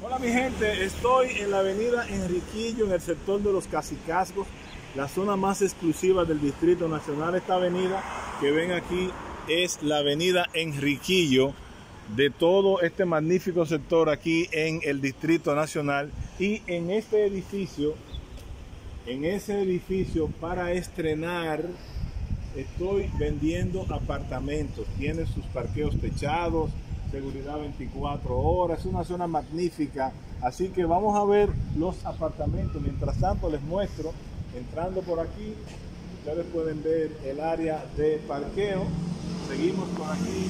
Hola mi gente, estoy en la avenida Enriquillo, en el sector de los Cacicazgos, la zona más exclusiva del Distrito Nacional. Esta avenida que ven aquí es la avenida Enriquillo de todo este magnífico sector aquí en el Distrito Nacional. Y en este edificio, en ese edificio para estrenar, estoy vendiendo apartamentos. Tiene sus parqueos techados, seguridad 24 horas, es una zona magnífica, así que vamos a ver los apartamentos. Mientras tanto les muestro, entrando por aquí, ustedes pueden ver el área de parqueo. Seguimos por aquí,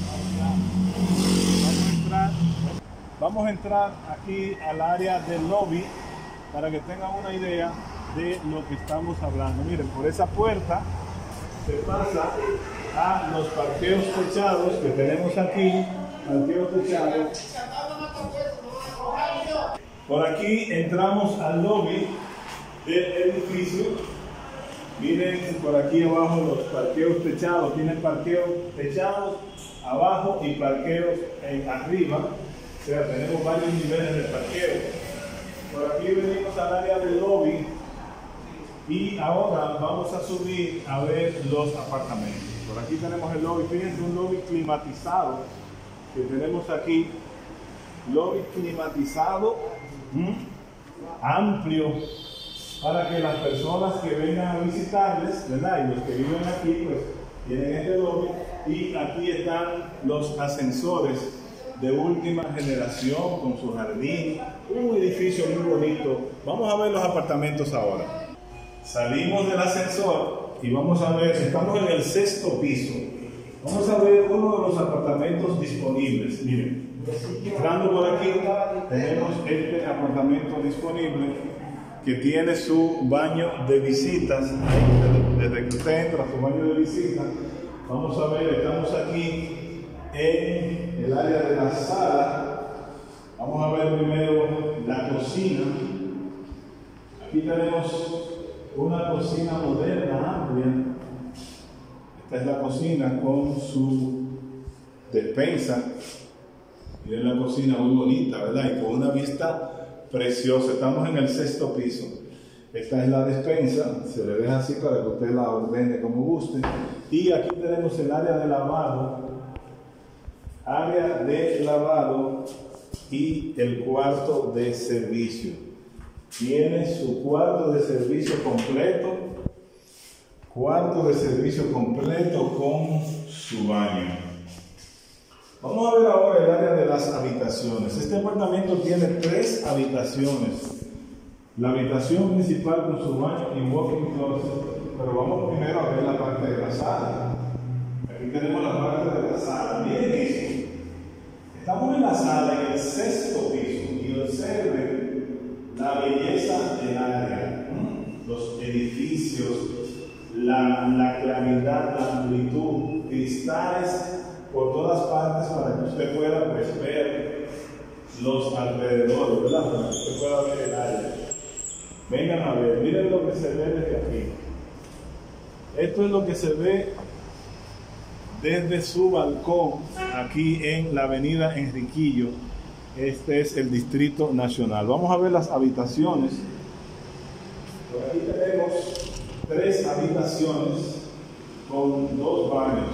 vamos a entrar aquí al área del lobby para que tengan una idea de lo que estamos hablando. Miren, por esa puerta se pasa a los parqueos techados que tenemos aquí. Parqueos techados. Por aquí entramos al lobby del edificio. Miren por aquí abajo los parqueos techados. Tienen parqueos techados abajo y parqueos arriba. O sea, tenemos varios niveles de parqueo. Por aquí venimos al área del lobby. Y ahora vamos a subir a ver los apartamentos. Por aquí tenemos el lobby. Fíjense, un lobby climatizado que tenemos aquí. Lobby climatizado, amplio, para que las personas que vengan a visitarles, ¿verdad? Y los que viven aquí, pues tienen este lobby. Y aquí están los ascensores de última generación con su jardín. Un edificio muy bonito. Vamos a ver los apartamentos ahora. Salimos del ascensor y vamos a ver, estamos en el 6º piso. Vamos a ver uno de los apartamentos disponibles. Miren, entrando por aquí, tenemos este apartamento disponible que tiene su baño de visitas. Desde que usted entra a su baño de visitas, vamos a ver, estamos aquí en el área de la sala. Vamos a ver primero la cocina. Aquí tenemos una cocina moderna, amplia. Esta es la cocina con su despensa. Miren la cocina muy bonita, ¿verdad? Y con una vista preciosa. Estamos en el 6º piso. Esta es la despensa. Se le deja así para que usted la ordene como guste. Y aquí tenemos el área de lavado. Área de lavado y el cuarto de servicio. Tiene su cuarto de servicio completo. Cuarto de servicio completo con su baño. Vamos a ver ahora el área de las habitaciones. Este apartamento tiene 3 habitaciones. La habitación principal con su baño y walk-in closet. Pero vamos primero a ver la parte de la sala. Aquí tenemos la parte de la sala. Miren eso. Estamos en la sala en el 6º piso y observen la belleza del área, los edificios, la claridad, la amplitud, cristales por todas partes para que usted pueda pues, ver los alrededores, ¿verdad? Para que usted pueda ver el área. Vengan a ver, miren lo que se ve desde aquí. Esto es lo que se ve desde su balcón aquí en la avenida Enriquillo. Este es el Distrito Nacional. Vamos a ver las habitaciones. Por aquí tenemos 3 habitaciones con 2 baños.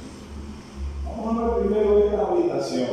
Vamos a ver primero esta habitación.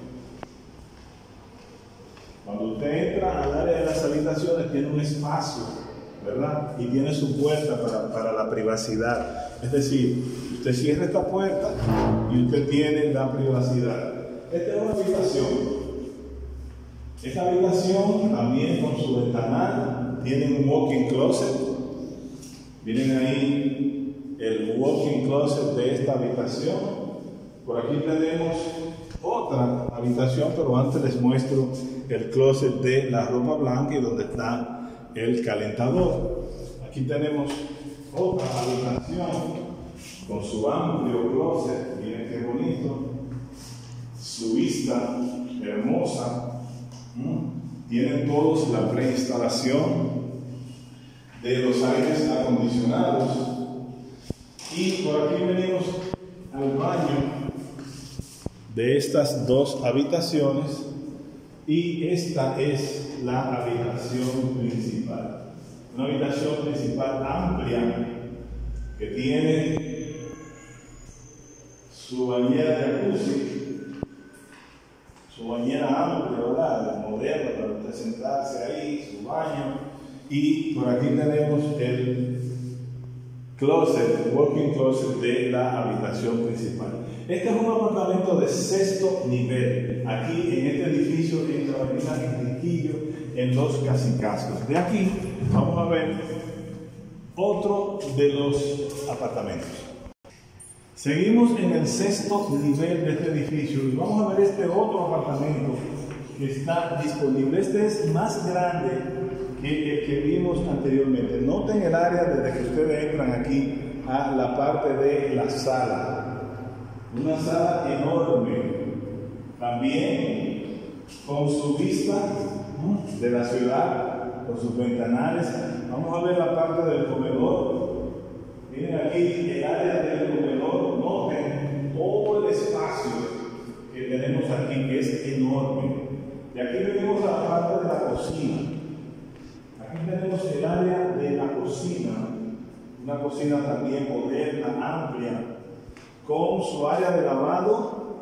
Cuando usted entra al área de las habitaciones tiene un espacio, ¿verdad? Y tiene su puerta para la privacidad. Es decir, usted cierra esta puerta y usted tiene la privacidad. Esta es una habitación. Esta habitación también con su ventanal tiene un walk-in closet. Miren ahí el walk-in closet de esta habitación. Por aquí tenemos otra habitación, pero antes les muestro el closet de la ropa blanca y donde está el calentador. Aquí tenemos otra habitación con su amplio closet. Miren qué bonito. Su vista hermosa. Tienen todos la preinstalación de los aires acondicionados. Y por aquí venimos al baño de estas 2 habitaciones Y esta es la habitación principal. Una habitación principal amplia que tiene su bañera de jacuzzi, su bañera amplia, ¿verdad? Moderna para usted sentarse ahí, su baño. Y por aquí tenemos el closet, walk-in closet de la habitación principal. Este es un apartamento de 6º nivel. Aquí en este edificio en la avenida Enriquillo, en Los Cacicascos. De aquí vamos a ver otro de los apartamentos. Seguimos en el 6º nivel de este edificio y vamos a ver este otro apartamento que está disponible. Este es más grande que el que vimos anteriormente. Noten el área desde que ustedes entran aquí a la parte de la sala. Una sala enorme, también con su vista de la ciudad, con sus ventanales. Vamos a ver la parte del comedor. Miren aquí el área del comedor. Noten todo el espacio que tenemos aquí, que es enorme. Y aquí venimos a la parte de la cocina. Aquí tenemos el área de la cocina, una cocina también moderna, amplia, con su área de lavado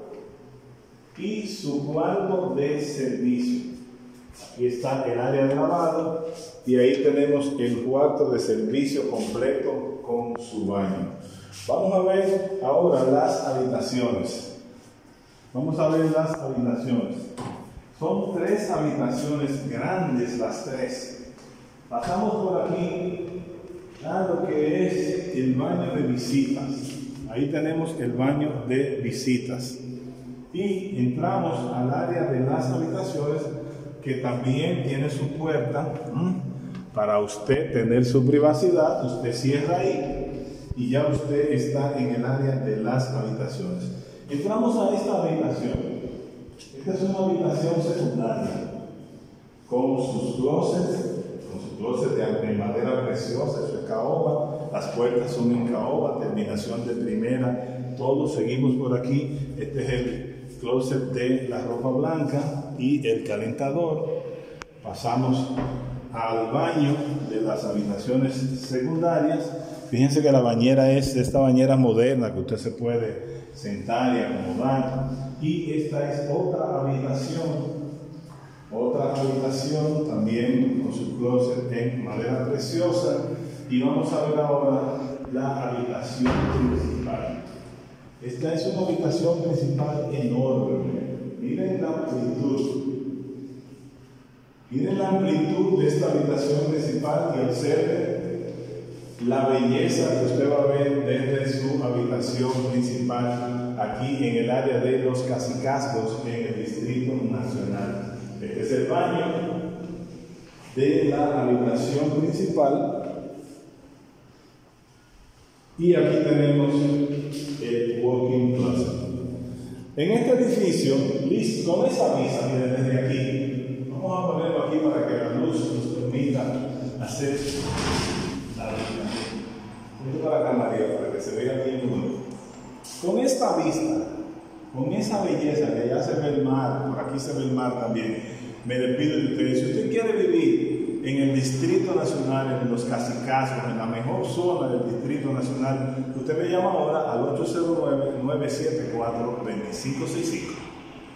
y su cuarto de servicio. Aquí está el área de lavado y ahí tenemos el cuarto de servicio completo con su baño. Vamos a ver ahora las habitaciones. Vamos a ver las habitaciones. Son 3 habitaciones grandes, las 3. Pasamos por aquí a lo que es el baño de visitas. Ahí tenemos el baño de visitas. Y entramos al área de las habitaciones, que también tiene su puerta para usted tener su privacidad. Usted cierra ahí y ya usted está en el área de las habitaciones. Entramos a esta habitación. Esta es una habitación secundaria con sus closets, de madera preciosa, eso es caoba. Las puertas son en caoba, terminación de primera. Todos seguimos por aquí. Este es el closet de la ropa blanca y el calentador. Pasamos al baño de las habitaciones secundarias. Fíjense que la bañera es esta bañera moderna que usted se puede sentar y acomodar. Y esta es otra habitación también con su closet en madera preciosa. Y vamos a ver ahora la habitación principal. Esta es una habitación principal enorme. Miren la amplitud. Miren la amplitud de esta habitación principal y observen la belleza que usted va a ver desde su habitación principal aquí en el área de Los Cacicascos, en el Distrito Nacional. Este es el baño de la habitación principal. Y aquí tenemos el walk-in closet. En este edificio, con esa vista, miren desde aquí, vamos a ponerlo aquí para que la luz nos permita hacer la vista. Esto para acá, María, para que se vea bien bonito. Con esta vista, con esa belleza, que allá se ve el mar, por aquí se ve el mar también, me despido de ustedes. Si usted quiere vivir en el Distrito Nacional, en Los Cacicascos, en la mejor zona del Distrito Nacional, usted me llama ahora al 809-974-2565.